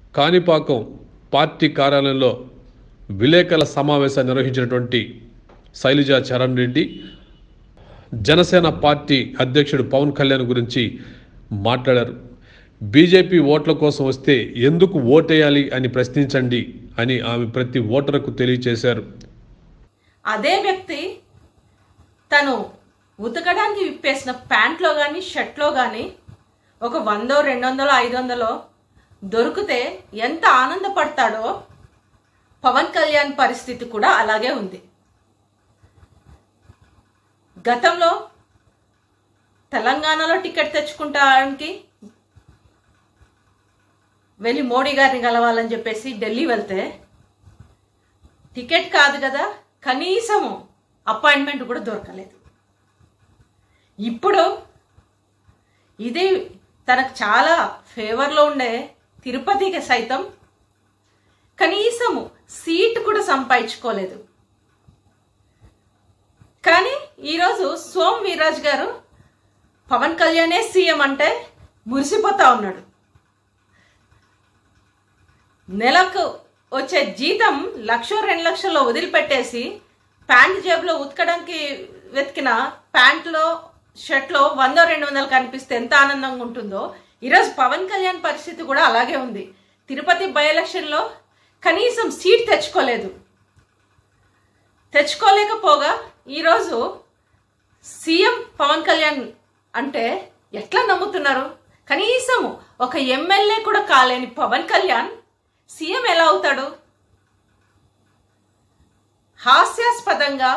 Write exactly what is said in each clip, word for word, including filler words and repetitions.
Kanipakam party కార్యాలయంలో విలేకరుల సమావేశం నిర్వహించినటువంటి శైలజా చరణ్ రెడ్డి జనసేన పార్టీ అధ్యక్షుడు పవన్ కళ్యాణ్ గురించి మాట్లాడారు. బీజేపీ ఓట్ల కోసం వస్తే ఎందుకు ఓటేయాలి అని ప్రశ్నించండి అని ఆమె ప్రతి ఓటరుకు తెలియజేశారు. అదే వ్యక్తి తను ఉతకడానికి విప్పేసిన ప్యాంట్లో కానీ షర్ట్లో కానీ ఒక వందో రెండు వందలో ఐదు వందలో దొరికితే ఎంత ఆనందపడతాడో పవన్ కళ్యాణ్ పరిస్థితి కూడా అలాగే ఉంది. గతంలో తెలంగాణలో టికెట్ తెచ్చుకుంటానికి వెళ్ళి మోడీ గారిని కలవాలని చెప్పేసి ఢిల్లీ వెళ్తే టికెట్ కాదు కదా కనీసము అపాయింట్మెంట్ కూడా దొరకలేదు. ఇప్పుడు ఇది తనకు చాలా ఫేవర్లో ఉండే తిరుపతికి సైతం కనీసము సీట్ కూడా సంపాదించుకోలేదు. కానీ ఈరోజు సోమ్ వీర్రాజు గారు పవన్ కళ్యాణే సీఎం అంటే మురిసిపోతా ఉన్నాడు. నెలకు వచ్చే జీతం లక్ష రెండు లక్షల్లో వదిలిపెట్టేసి ప్యాంట్ జేబులో ఉతకడానికి వెతికిన ప్యాంట్లో షర్ట్లో వందో రెండు వందలు కనిపిస్తే ఎంత ఆనందంగా ఉంటుందో ఈరోజు పవన్ కళ్యాణ్ పరిస్థితి కూడా అలాగే ఉంది. తిరుపతి బై ఎలక్షన్లో కనీసం సీట్ తెచ్చుకోలేదు. తెచ్చుకోలేకపోగా ఈరోజు సీఎం పవన్ కళ్యాణ్ అంటే ఎట్లా నమ్ముతున్నారు? కనీసం ఒక ఎమ్మెల్యే కూడా కాలేని పవన్ కళ్యాణ్ సీఎం ఎలా అవుతాడు? హాస్యాస్పదంగా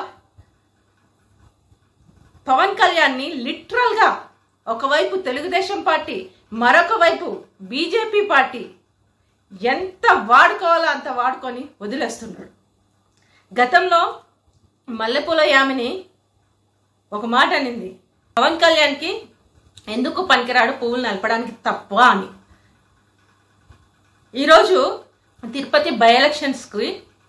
పవన్ కళ్యాణ్ని లిటరల్గా ఒకవైపు తెలుగుదేశం పార్టీ మరొక వైపు బీజేపీ పార్టీ ఎంత వాడుకోవాలో అంత వాడుకొని వదిలేస్తున్నాడు. గతంలో మల్లెపూల యామిని ఒక మాట అనింది, పవన్ కళ్యాణ్కి ఎందుకు పనికిరాడు పువ్వులు నలపడానికి తప్ప అని. ఈరోజు తిరుపతి బై ఎలక్షన్స్కి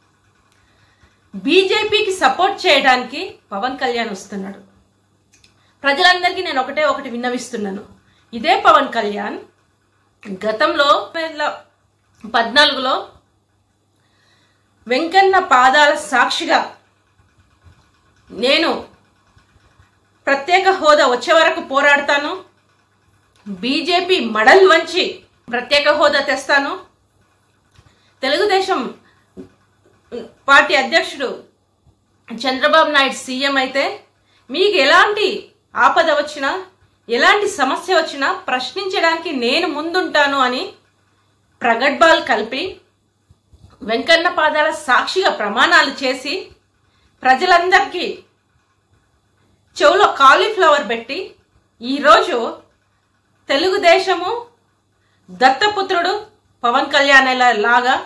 బీజేపీకి సపోర్ట్ చేయడానికి పవన్ కళ్యాణ్ వస్తున్నాడు. ప్రజలందరికీ నేను ఒకటే ఒకటి విన్నవిస్తున్నాను. ఇదే పవన్ కళ్యాణ్ గతంలో పద్నాలుగులో వెంకన్న పాదాల సాక్షిగా నేను ప్రత్యేక హోదా వచ్చే వరకు పోరాడతాను, బీజేపీ మడల్ వంచి ప్రత్యేక హోదా తెస్తాను, తెలుగుదేశం పార్టీ అధ్యక్షుడు చంద్రబాబు నాయుడు సీఎం అయితే మీకు ఎలాంటి ఆపద వచ్చినా ఎలాంటి సమస్య వచ్చినా ప్రశ్నించడానికి నేను ముందుంటాను అని ప్రగడ్బాలు కలిపి వెంకన్న పాదాల సాక్షిగా ప్రమాణాలు చేసి ప్రజలందరికీ చెవులో కాలీఫ్లవర్ పెట్టి ఈరోజు తెలుగుదేశము దత్తపుత్రుడు పవన్ కళ్యాణ్ లాగా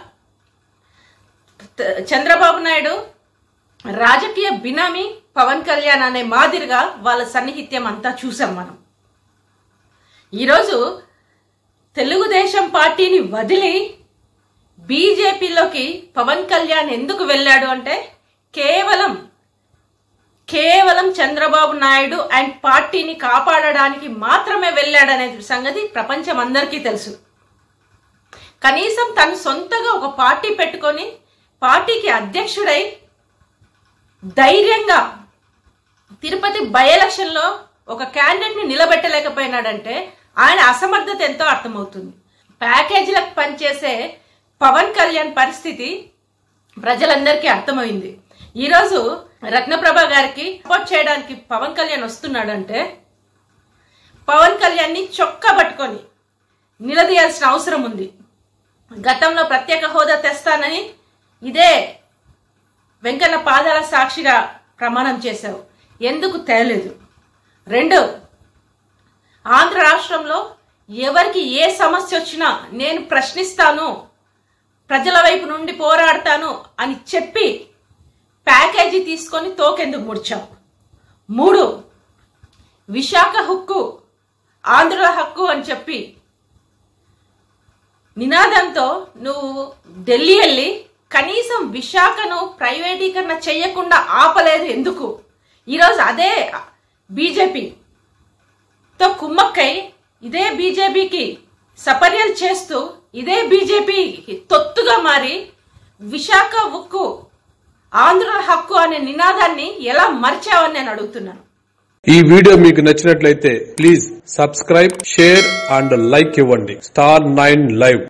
చంద్రబాబు నాయుడు రాజకీయ బినామీ పవన్ కళ్యాణ్ అనే మాదిరిగా వాళ్ళ సన్నిహిత్యం అంతా చూసాం మనం. ఈరోజు తెలుగుదేశం పార్టీని వదిలి బీజేపీలోకి పవన్ కళ్యాణ్ ఎందుకు వెళ్ళాడు అంటే కేవలం కేవలం చంద్రబాబు నాయుడు అండ్ పార్టీని కాపాడడానికి మాత్రమే వెళ్ళాడనే సంగతి ప్రపంచం అందరికీ తెలుసు. కనీసం తను సొంతగా ఒక పార్టీ పెట్టుకొని పార్టీకి అధ్యక్షుడై ధైర్యంగా తిరుపతి బై ఎలక్షన్లో ఒక క్యాండిడేట్ని నిలబెట్టలేకపోయినాడంటే ఆయన అసమర్థత ఎంతో అర్థమవుతుంది. ప్యాకేజీలకు పనిచేసే పవన్ కళ్యాణ్ పరిస్థితి ప్రజలందరికీ అర్థమైంది. ఈరోజు రత్నప్రభ గారికి సపోర్ట్ చేయడానికి పవన్ కళ్యాణ్ వస్తున్నాడంటే పవన్ కళ్యాణ్ని చొక్కా పట్టుకొని నిలదీయాల్సిన అవసరం ఉంది. గతంలో ప్రత్యేక హోదా తెస్తానని ఇదే వెంకన్న పాదాల సాక్షిగా ప్రమాణం చేశావు, ఎందుకు తేలేదు? రెండు, ఆంధ్ర రాష్ట్రంలో ఎవరికి ఏ సమస్య వచ్చినా నేను ప్రశ్నిస్తాను, ప్రజల వైపు నుండి పోరాడతాను అని చెప్పి ప్యాకేజీ తీసుకొని తోకెందుకు ముడిచావు? మూడు, విశాఖ హక్కు ఆంధ్రుల హక్కు అని చెప్పి నినాదంతో నువ్వు ఢిల్లీ వెళ్ళి కనీసం విశాఖను ప్రైవేటీకరణ చేయకుండా ఆపలేదు ఎందుకు? ఈరోజు అదే బీజేపీతో కుమ్మక్కై ఇదే బీజేపీకి సపర్యలు చేస్తూ ఇదే బీజేపీ తొత్తుగా మారి విశాఖ ఉక్కు ఆంధ్రుల హక్కు అనే నినాదాన్ని ఎలా మర్చావని నేను అడుగుతున్నాను. ఈ వీడియో మీకు నచ్చినట్లయితే please subscribe, share and like ఇవ్వండి. Star nine live.